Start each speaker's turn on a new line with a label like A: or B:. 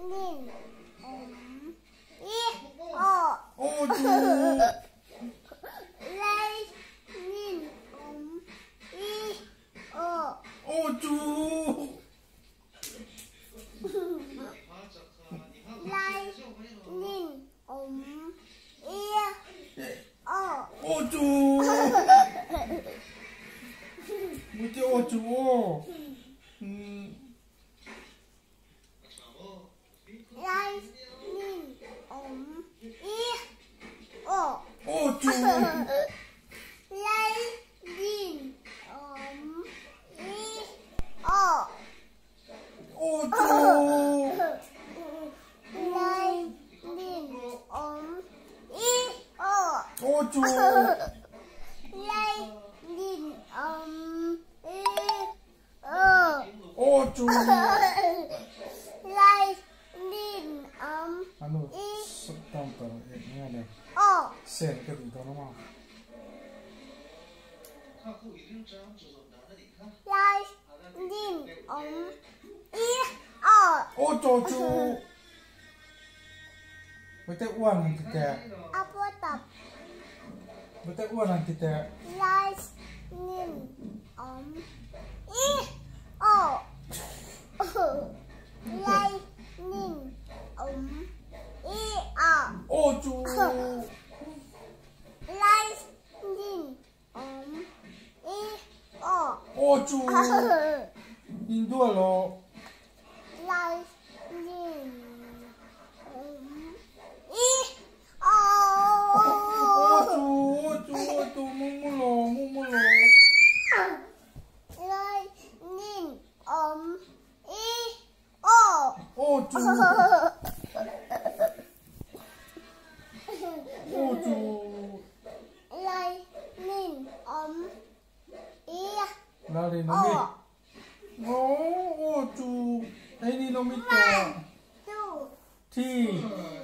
A: nhìn y o
B: ô chú
A: lấy nhìn y o
B: ô chú
A: lấy nhìn y o
B: ô chú một cái ô chú
A: lấy nhìn y o
B: ô chú
A: lấy nhìn y o
B: ô chú
A: lấy nhìn y o
B: ô chú
A: lấy nhìn y o
B: ô chú
A: lấy nhìn
B: ano tanto nghe này
A: o
B: sen cái gì đó nó mà
A: lấy nhìn y o
B: ô chú chúไม่ได้อ้วนที่แต่
A: apa tập
B: ไม่ได้อ้วนที่แต่
A: lấy nhìn y o lấy nhìn y o
B: โอ้จู
A: lấy nhìn y o
B: โอ้จูยินด้วยเหรอ
A: lấy nhìn y o
B: โอ้จูโอ้จูโอ้จูมุมุโลมุมุโล
A: lấy nhìn y o
B: โอ้จูโอ้จู
A: lấy nhìn y
B: ลาเรนโนมิโอ้จูไอ้นี่โนมิโตะ
A: tu
B: ที่